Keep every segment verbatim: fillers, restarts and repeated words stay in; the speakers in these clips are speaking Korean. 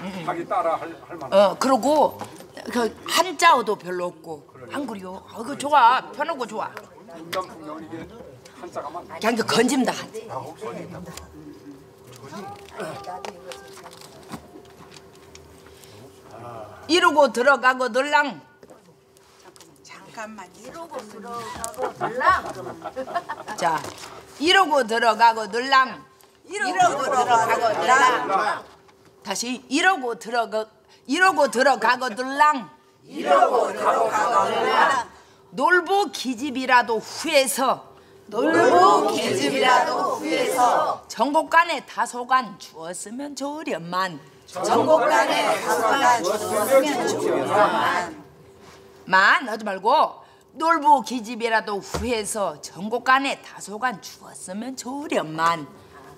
자기 따라 할, 할 만한. 어 그러고 그 한자어도 별로 없고 안 그래요? 아, 그 좋아 편하고 좋아. 인간풍경 이게 한자가만. 그냥 그 건짐다 하지. 이러고 들어가고 들랑. 잠깐만 이러고 들어가고 들랑. 자 이러고 들어가고 들랑. 이러고 들어가고 들랑. 다시 이러고 들어가 이러고 들어가고 들랑. 이러고 들어가고 들랑. 놀보 기집이라도 후에서 놀보 계집이라도 후에서 전곡간에 다소간 주었으면 좋으련만. 전곡간에 다소간 주었으면 좋으련만. 만 하지 말고 놀보 기집이라도 후에서 전곡간에 다소간 주었으면 좋으련만.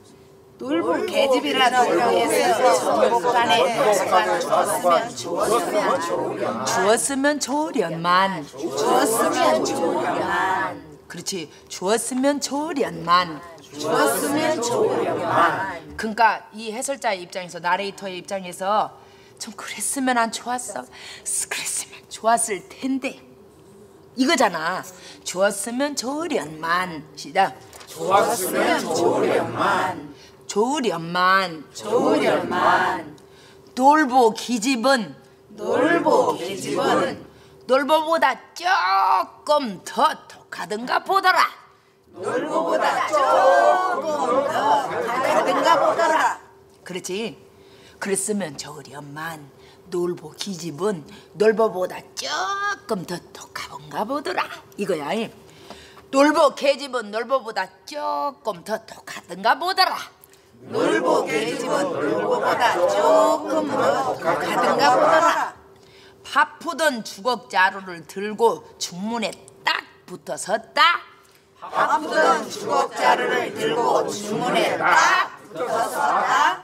놀보 계집이라도 후에서 전곡간에 다소간 주었으면 좋으련만. 주었으면 좋으련만. 주었으면 좋으련만. 그렇지. 주었으면 좋으련만. 주었으면 좋으련만. 그러니까 이 해설자의 입장에서 나레이터의 입장에서 좀 그랬으면 안 좋았어. 그랬으면 좋았을 텐데 이거잖아. 주었으면 좋으련만. 시작. 좋았으면 좋으련만. 좋으련만. 좋으련만. 놀보 기집은 놀보 계집은 놀보보다 조금 더 독하든가 보더라. 놀보보다 조금 더 독하든가 보더라. 그렇지. 그랬으면 좋으련만 놀보 기집은 놀보보다 조금 더 독하본가 보더라. 이거야. 놀보 계집은 놀보보다 조금 더 독하든가 보더라. 놀보 계집은 놀보보다 조금 더 독하든가 보더라. 바쁘던 주걱자루를 들고 중문에 딱 붙어 섰다. 바쁘던 주걱자루를 들고 중문에 딱 붙어 섰다.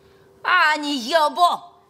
아니 여보.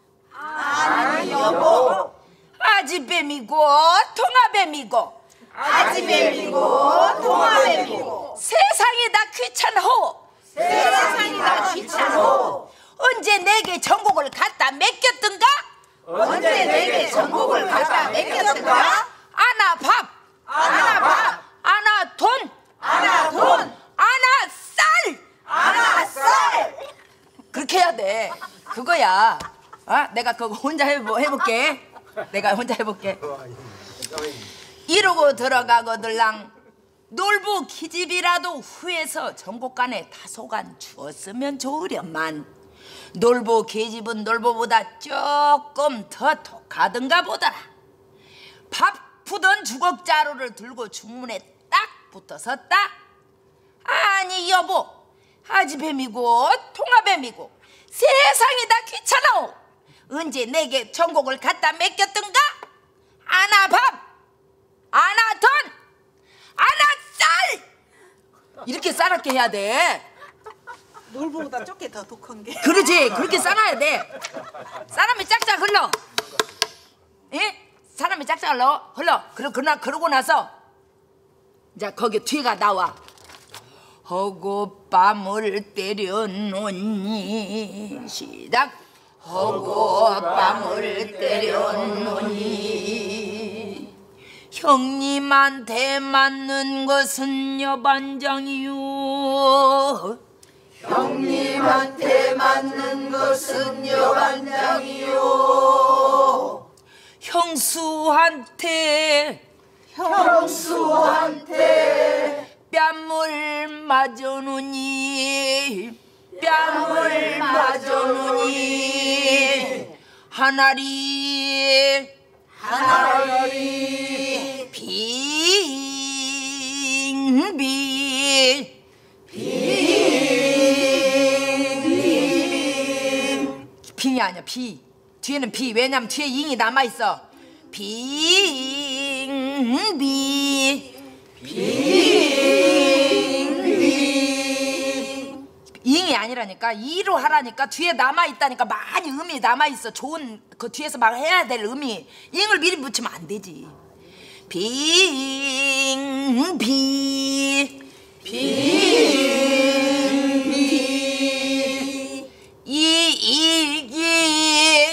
아니 여보. 아지뱀이고 통아뱀이고 아지뱀이고 통아뱀이고 세상이 다 귀찮호. 세상이 다 귀찮호. 언제 내게 전곡을 갖다 맡겼던가? 언제 내게 전곡을 갖다 맡겼던가? 아나 밥, 아나 밥, 아나 돈, 아나 돈, 아나 쌀. 아나 쌀. 그렇게 해야 돼. 그거야. 아, 내가 그거 혼자 해보, 해볼게. 내가 혼자 해볼게. 이러고 들어가고 들랑 놀부 기집이라도 후에서 전곡간에 다소간 주었으면 좋으련만. 놀보 계집은 놀보보다 조금 더 독하든가 보더라. 바쁘던 주걱자루를 들고 중문에 딱 붙어 섰다. 아니 여보, 아지뱀이고 통아뱀이고 세상이 다 귀찮아. 언제 내게 전곡을 갖다 맡겼던가? 아나 밥, 아나 돈, 아나 쌀. 이렇게 싸납게 해야 돼. 놀보보다 좁게 더 독한 게. 그러지. 그렇게 싸놔야 돼. 사람이 짝짝 흘러. 예? 사람이 짝짝 흘러. 흘러. 그러, 그러나 그러고 나서 이제 거기 뒤가 나와. 허구밤을 때려놓니. 시작. 허구밤을 때려놓니. 형님한테 맞는 것은 여반장이요. 형님한테 맞는 것은 여반장이요. 형수한테 형수한테 뺨을 맞아놓니. 뺨을 맞아놓니. 하나리 하나리 빙빙 빙이 아니야. 비. 뒤에는 비. 왜냐면 뒤에 잉이 남아있어. 빙비 빙비 잉이 아니라니까. 이로 하라니까. 뒤에 남아있다니까. 많이 음이 남아있어. 좋은 그 뒤에서 막 해야 될 음이. 잉을 미리 붙이면 안 되지. 빙비 빙비 이 이기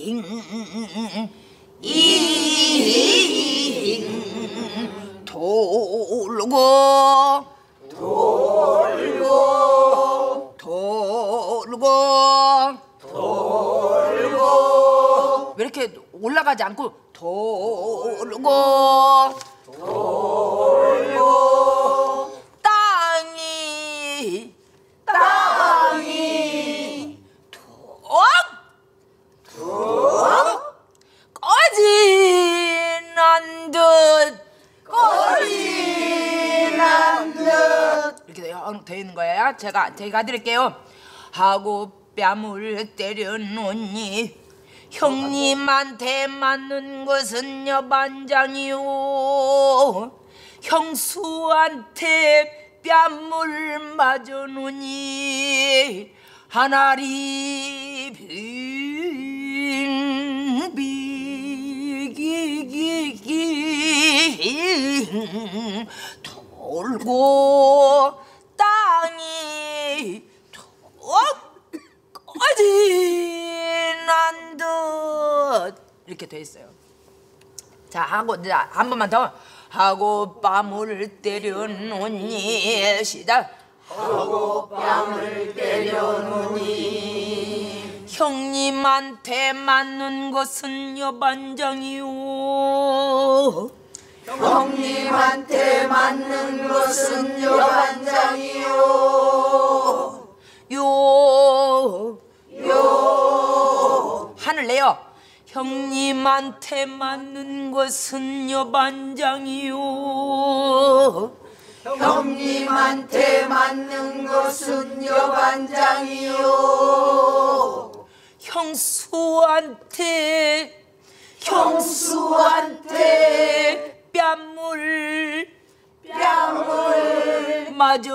잉 돌고 돌고 돌고 돌고 왜 이렇게 올라가지 않고 돌고 돌고 땅이 땅이 툭툭 꺼진한 듯 꺼진한 듯 이렇게 되어 있는 거예요. 제가 제가 드릴게요. 하고 뺨을 때려놓니 형님한테 맞는 것은 여반장이요. 형수한테 뺨을 맞아놓니 하나리 빙빙기기기 돌고 땅이 툭 꺼진한 듯 이렇게 돼 있어요. 자 하고 이제 한 번만 더 하고 뺨을 때려놓니 시작. 하고 뺨을 때려놓니 형님한테 맞는 것은 여반장이요. 형님한테 맞는 것은 여반장이요. 요, 요. 하늘 내요. 형님한테 맞는 것은 여반장이요. 형님한테 맞는 것은 여반장이요. 형수한테 형수한테 뺨물 뺨물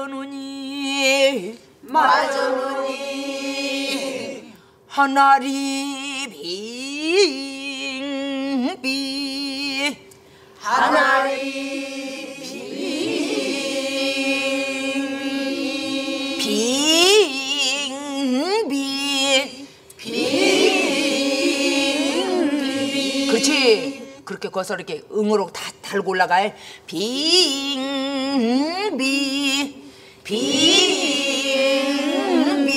맞아놓니 맞아놓니 하나리 빙빙 하나리 빙빙 빙빙 그렇지. 그렇게 거기서 이렇게 응으로 다 달고 올라가요. 빙빙 빙빙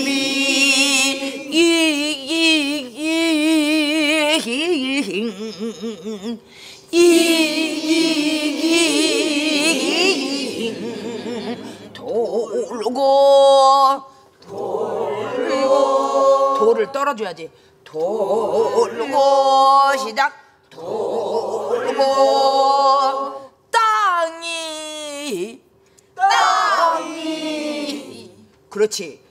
이잉 돌고 돌고 돌을 떨어줘야지. 돌고 시작. 돌고 땅이 땅이 그렇지.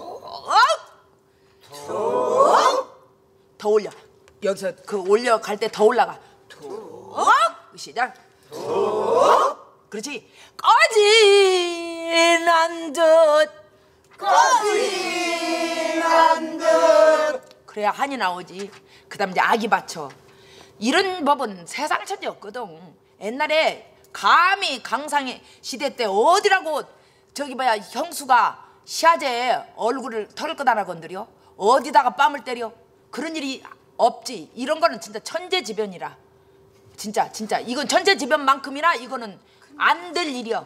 툭툭 더 올려. 여기서 그 올려갈 때 더 올라가. 툭 시작. 툭 그렇지. 꺼진한 듯 꺼진한 듯 그래야 한이 나오지. 그 다음 이제 아기 받쳐. 이런 법은 세상 천지 없거든. 옛날에 감히 강상의 시대 때 어디라고 저기 뭐야 형수가 시아제에 얼굴을 털을 끄다나 건드려? 어디다가 뺨을 때려? 그런 일이 없지. 이런 거는 진짜 천재지변이라. 진짜 진짜 이건 천재지변만큼이나 이거는 안 될 일이야.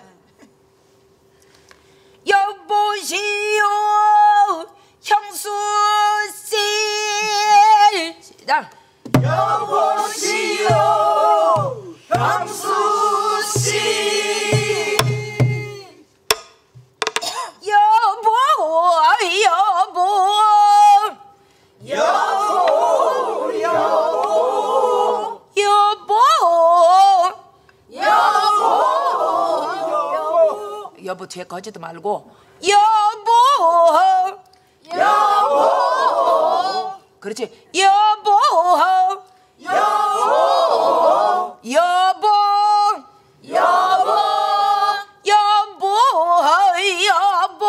여보시오 형수씨 시작. 여보시오 형수씨 여보 여보 여보 여보 여보 여보 여보 죄 거지도 말고 여보 여보 그렇지. 여보 여보 여보 여보 여보 여보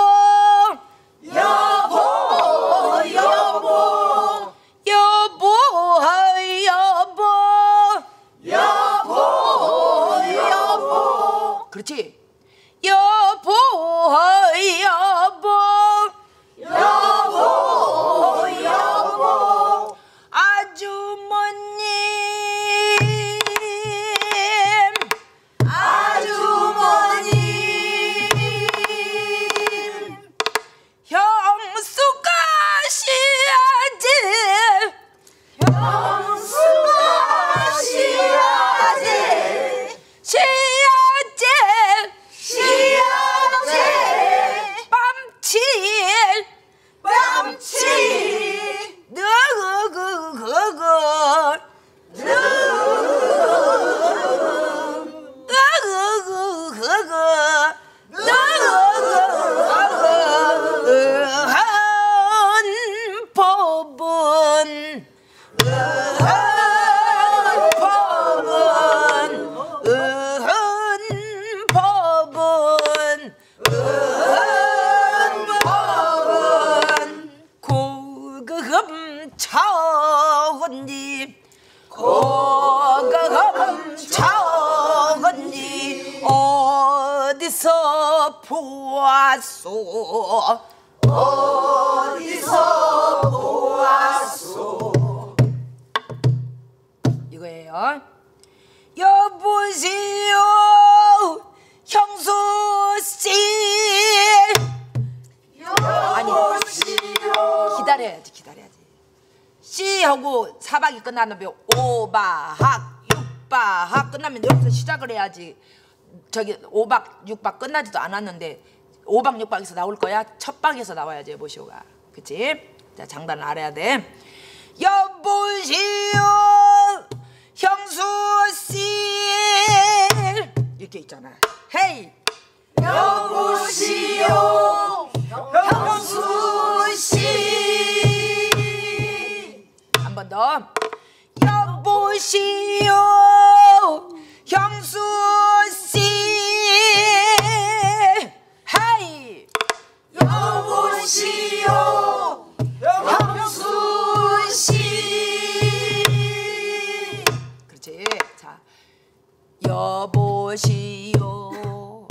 여보 여보 여보 여보 여보 여보 그렇지. 여보 여보 여보 여보 아주 어디서 보았소 어디서 보았소 이거예요. 여보세요 형수씨 여보세요 기다려야지 기다려야지 씨 하고 사박이 끝나면 오박 육박 끝나면 여기서 시작을 해야지. 저기 오박 육박 끝나지도 않았는데 오박 육박에서 나올 거야. 첫 박에서 나와야지 여보시오가. 그치? 자 장단을 알아야 돼. 여보시오 형수씨 이렇게 있잖아. 헤이 여보시오 형수씨 한 번 더. 여보시오 형수씨 헤이 여보시오 형수씨 그렇지. 자 여보시오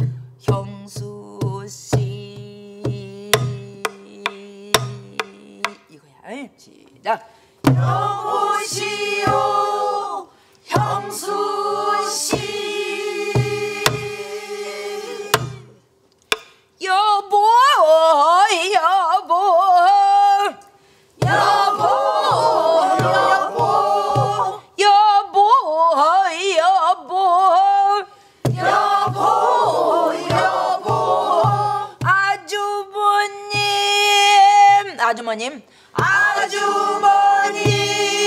형수씨 이거야. 시작. 여보시오 형수씨 여보 여보 여보 여보 여보 여보 여보 여보 아주버님 아주머님 아주머님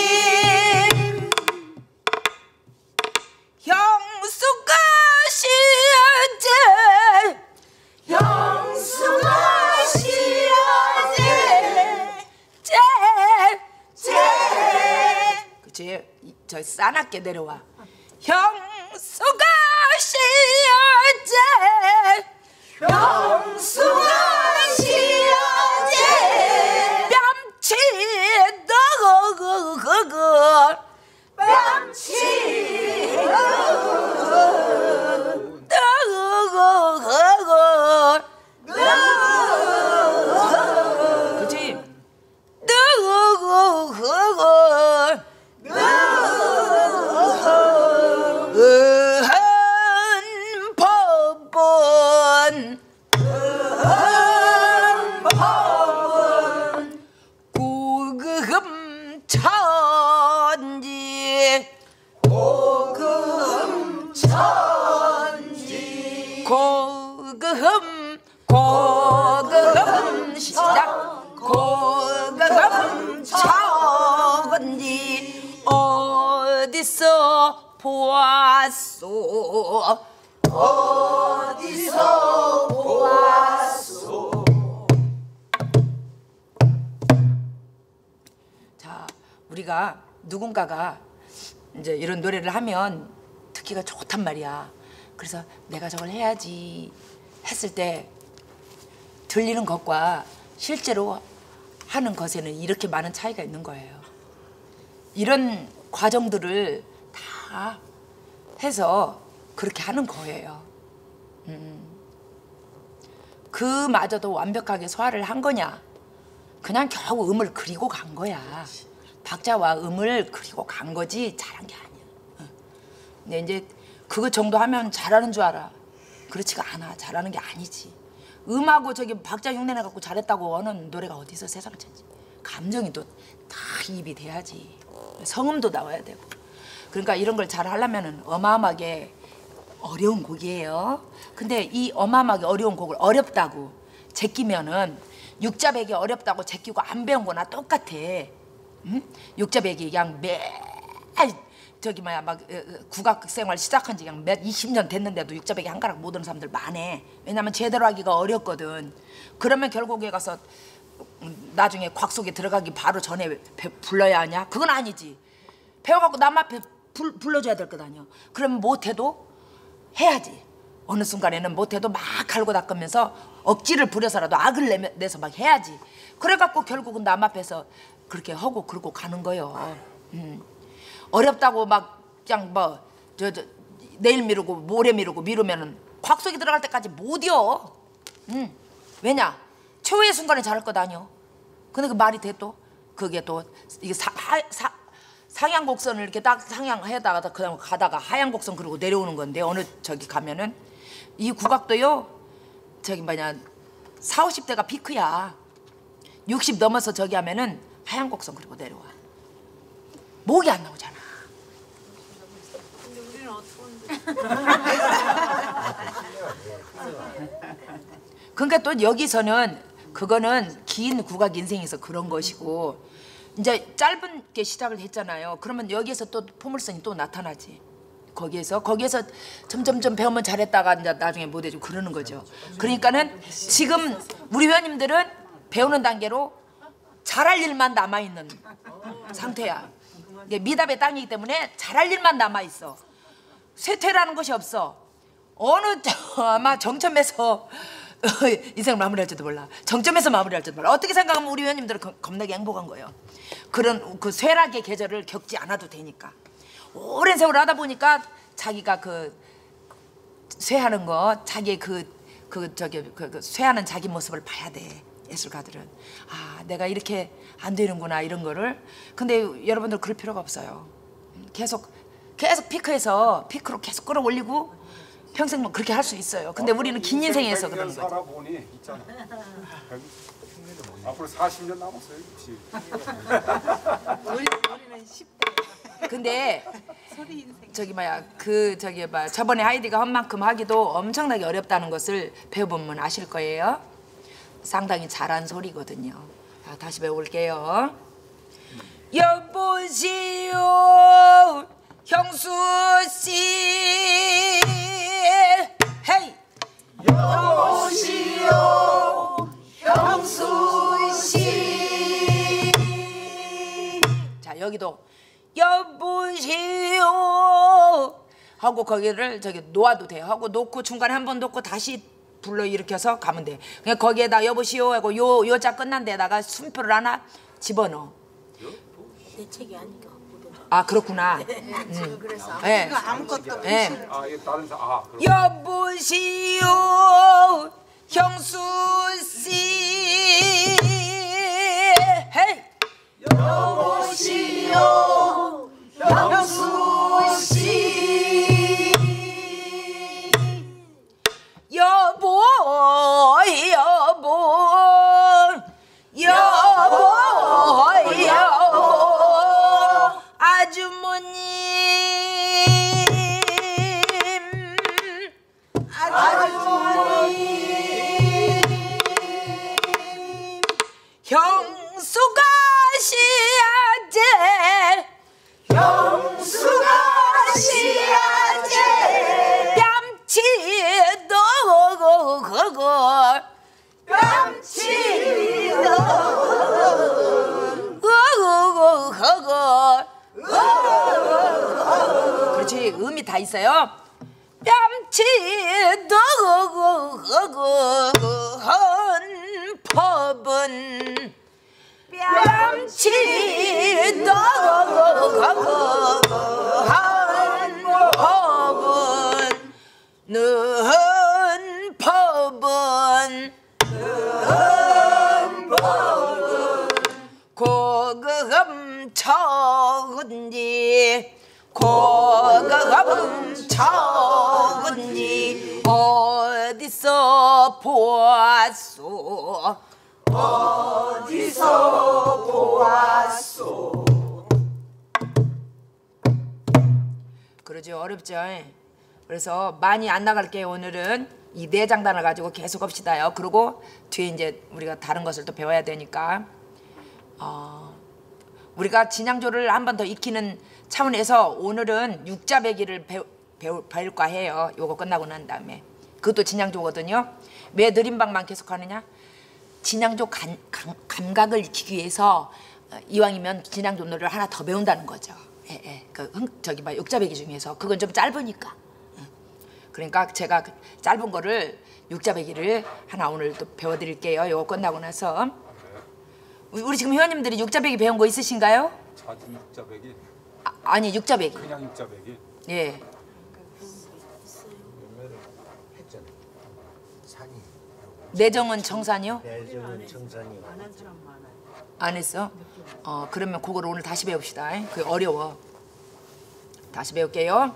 형수가 시야제 형수가 시야제 제제 그치 저 싸납게 내려와. 형수가 시야제 형수가 시야제 뺨치 너그그그 뺨치 그치? 으한 법은 으한 법은 구금 천지 고금 천지 고금 고금 시작 고금 천지 어디서 보았소 어디서 보았소. 자 우리가 누군가가 이제 이런 노래를 하면 듣기가 좋단 말이야. 그래서 내가 저걸 해야지 했을 때 들리는 것과 실제로 하는 것에는 이렇게 많은 차이가 있는 거예요. 이런 과정들을 다 해서 그렇게 하는 거예요. 음. 그마저도 완벽하게 소화를 한 거냐? 그냥 겨우 음을 그리고 간 거야. 박자와 음을 그리고 간 거지 잘한 게 아니야. 근데 이제 그거 정도 하면 잘하는 줄 알아. 그렇지가 않아. 잘하는 게 아니지. 음하고 저기 박자 흉내 내갖고 잘했다고 하는 노래가 어디서 세상을 찾지. 감정이 또 다 이입이 돼야지. 성음도 나와야 되고. 그러니까 이런 걸 잘 하려면은 어마어마하게 어려운 곡이에요. 근데 이 어마어마하게 어려운 곡을 어렵다고 제끼면은 육자배기 어렵다고 제끼고 안 배운 거나 똑같아. 응? 육자배기 그냥 매 저기 뭐야 막 국악 생활 시작한 지 그냥 몇 이십 년 됐는데도 육자배기 한 가락 못 오는 사람들 많아. 왜냐면 제대로 하기가 어렵거든. 그러면 결국에 가서 나중에 곽 속에 들어가기 바로 전에 배, 불러야 하냐? 그건 아니지. 배워갖고 남 앞에 불, 불러줘야 될 것 아니야. 그러면 못해도 해야지. 어느 순간에는 못해도 막 갈고 닦으면서 억지를 부려서라도 악을 내, 내서 막 해야지. 그래갖고 결국은 남 앞에서 그렇게 하고 그러고 가는 거요. 음. 어렵다고 막 그냥 뭐 저 저 내일 미루고 모레 미루고 미루면은 곽 속에 들어갈 때까지 못이여. 음. 왜냐? 최후의 순간에 잘할 것 아니여. 근데 그 말이 돼 또? 그게 또 이게 사, 하, 사, 상향 곡선을 이렇게 딱 상향해다가 그다음 가다가 하향 곡선 그리고 내려오는 건데 어느 저기 가면은 이 국악도요 저기 뭐냐 사오십 대가 피크야. 육십 넘어서 저기 하면은 하향 곡선 그리고 내려와. 목이 안 나오잖아. 그러니까 또 여기서는 그거는 긴 국악 인생에서 그런 것이고 이제 짧은 게 시작을 했잖아요. 그러면 여기에서 또 포물선이 또 나타나지. 거기에서 거기에서 점점점 배우면 잘했다가 이제 나중에 못해주고 그러는 거죠. 그러니까는 지금 우리 회원님들은 배우는 단계로 잘할 일만 남아 있는 상태야. 이게 미답의 땅이기 때문에 잘할 일만 남아 있어. 쇠퇴라는 것이 없어. 어느 아마 정점에서 인생을 마무리할지도 몰라. 정점에서 마무리할지도 몰라. 어떻게 생각하면 우리 회원님들은 겁나게 행복한 거예요. 그런 그 쇠락의 계절을 겪지 않아도 되니까. 오랜 세월 하다 보니까 자기가 그 쇠하는 거, 자기의 그, 그 저기 그, 그 쇠하는 자기 모습을 봐야 돼. 예술가들은 아 내가 이렇게 안 되는구나 이런 거를. 근데 여러분들 그럴 필요가 없어요. 계속 계속 피크에서 피크로 계속 끌어올리고 평생 뭐 그렇게 할 수 있어요. 근데 우리는 긴 인생에서 그러는 거죠. 살아보니 있잖아. 앞으로 사십 년 남았어요. 그치? 우리, 우리는 십 대. 근데 소리 인생. 저기 뭐야 그 저기 봐 저번에 하이디가 한 만큼 하기도 엄청나게 어렵다는 것을 배워보면 아실 거예요. 상당히 잘한 소리거든요. 자, 다시 배워볼게요. 여보시오 형수씨 헤이 여보시오 형수씨. 자 여기도 여보시오 하고 거기를 저기 놓아도 돼요. 하고 놓고 중간에 한 번 놓고 다시 불러 일으켜서 가면 돼. 그냥 거기에다 여보시오 하고 요 요자 끝난 데다가 숨표를 하나 집어넣어. 내 책이 아니까. 아 그렇구나. 음. 그래서 네. 이거 아무것도 네. 아 이게 다른 사 아. 그럼. 여보시오 형수씨 헤이 여보시오 형수씨. 여보 여보 여보 여보 아주머님 아주머님 형수가 시야제 형수가 시야제 뺨치도 그거 뺨치도 그거 그렇지 음이 다 있어요. 뺨치도 한 법은 뺨치도 한 법은 는 법은 고금 적은지 고금 적은지 어디서 보았소 어디서 보았소. 그러죠. 어렵죠. 그래서 많이 안 나갈게요. 오늘은 이 네 장단을 가지고 계속 합시다요. 그리고 뒤에 이제 우리가 다른 것을 또 배워야 되니까 어, 우리가 진양조를 한 번 더 익히는 차원에서 오늘은 육자배기를 배우, 배우, 배울까 해요. 요거 끝나고 난 다음에 그것도 진양조거든요. 왜 느림방만 계속 하느냐? 진양조 간, 감, 감각을 익히기 위해서 어, 이왕이면 진양조 노래를 하나 더 배운다는 거죠. 예, 예. 그 흥, 저기 막 육자배기 중에서 그건 좀 짧으니까. 응. 그러니까 제가 그 짧은 거를 육자배기를 하나 오늘 또 배워드릴게요. 이거 끝나고 나서. 우리, 우리 지금 회원님들이 육자배기 배운 거 있으신가요? 자주 육자배기. 아, 아니 육자배기. 그냥 육자배기. 예. 내정은 청산이요? 내정은 청산이 안 했어? 어 그러면 그걸 오늘 다시 배웁시다. 그게 어려워. 다시 배울게요.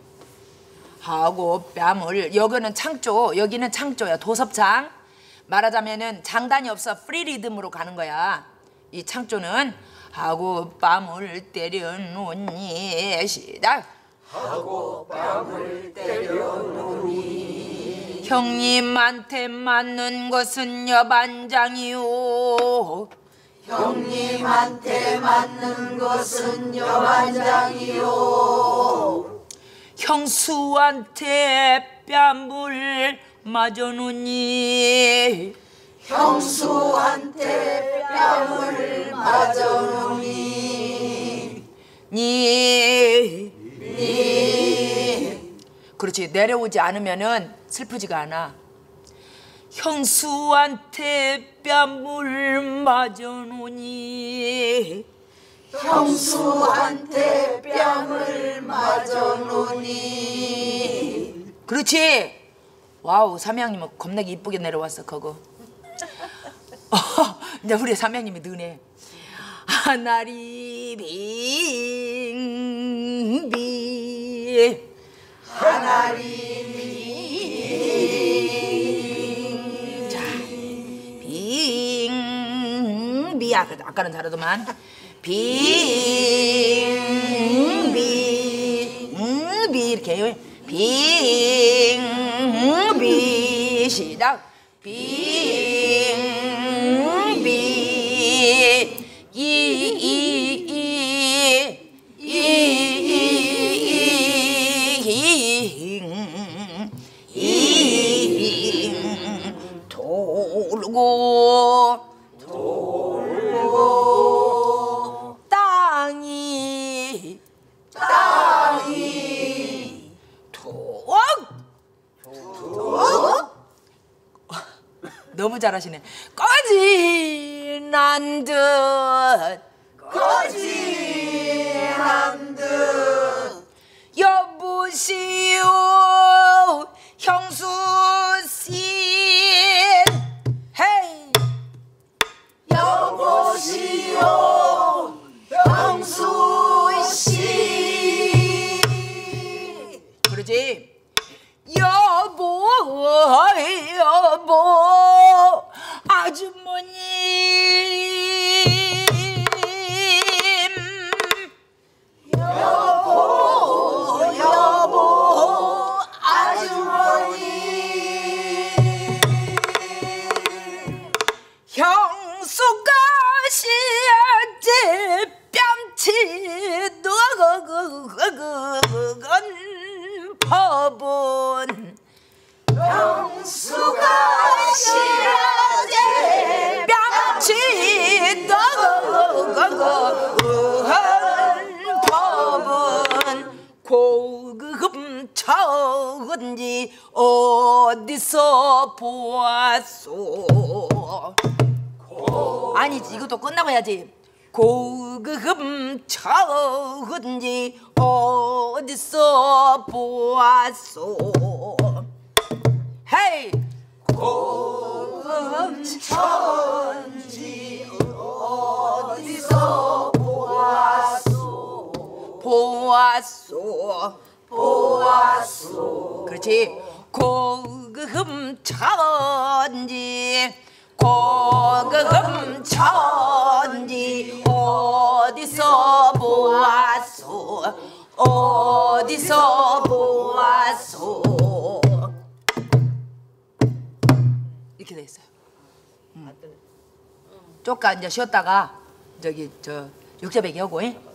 하고 뺨을 여기는 창조, 여기는 창조야. 도섭창. 말하자면은 장단이 없어. 프리 리듬으로 가는 거야. 이 창조는 하고 뺨을 때려놓니 시작. 하고 뺨을 때려놓니 형님한테 맞는 것은 여반장이요. 형님한테 맞는 것은 여반장이요. 형수한테 뺨을 맞아놓니 형수한테 뺨을 맞아놓니 니 그렇지. 내려오지 않으면은 슬프지가 않아. 형수한테 뺨을 맞아놓니 형수한테 뺨을 맞아놓니 그렇지. 와우, 삼양님은 겁나게 이쁘게 내려왔어 그거. 어, 이제 우리 삼양님이 느네. 하나리 빙빙 하나리 자, 빙비 아, 아까는 잘하더만. 빙비 음, 비 이렇게 빙비 시작. 빙비 이이이이이이 돌고 돌고 땅이 땅이 톡 너무 잘하시네. 꺼진한 듯 거진한 듯 여보시오 형수씨 헤이 여보시오 형수씨 그러지. 여보 여보 아주머님 여보 여보 아주머니 형수가 시야제 뺨치 너그건 법은 형수가 시라제 뺨치 너그건 법은 고급 차은지 어디서 보았소. 아니지, 이것도 끝나고 해야지. 고급 차은지 어디서 보았소. 헤이 고급 천지 어디서 보았소 보았소 보았소 그렇지. 고급 천지 고급 천지 어디서 보았소 어디서 보았소. 이렇게 돼 있어요. 음. 쪼까 이제 쉬었다가 저기 저 육자배기 하고.